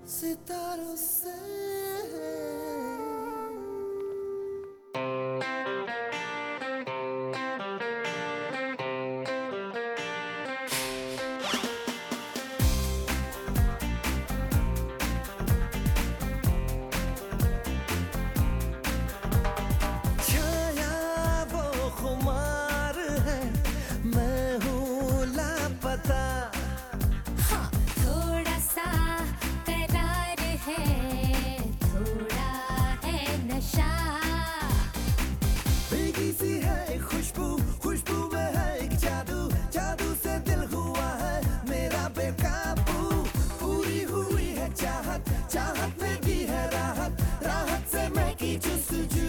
सितारों से। छाया वो खुमार है, मैं हूँ लापता। हाँ, थोड़ा सा करार है, थोड़ा है नशा। भीगी सी है खुशबू, खुशबू में है एक जादू, जादू से दिल हुआ है मेरा बेकाबू। पूरी हुई है चाहत, चाहत में भी है राहत, राहत से मैं की जुस्तजू।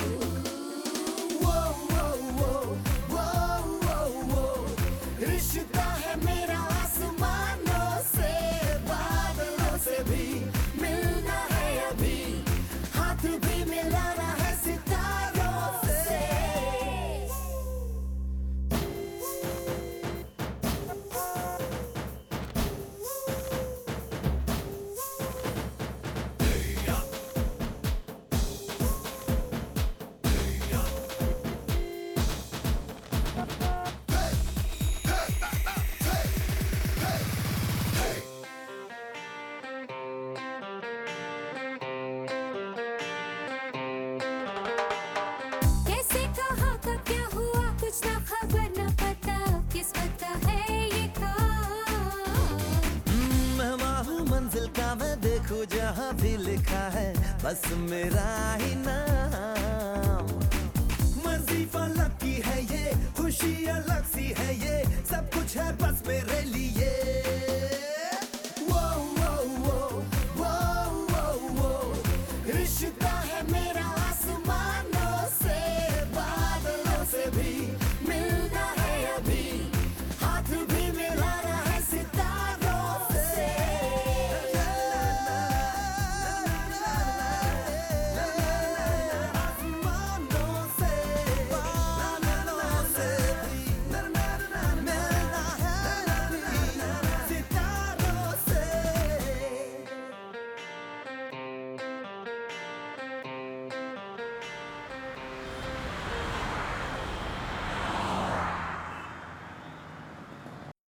वो वो वो वो वो वो रिश्ता है मेरा आसमानों से, बादलों से भी मिलना है अभी, हाथ भी मिलाना है सितारों से। कैसे कहा कब क्या हुआ, कुछ ना खबर न पता, किस्मत का है ये काम। मैं माहूँ मंजिल का, मैं देखूं जहाँ भी लिखा है बस मेरा ही नाम। मर्जी फलक की है ये, खुशी अलग सी है ये, सब कुछ है बस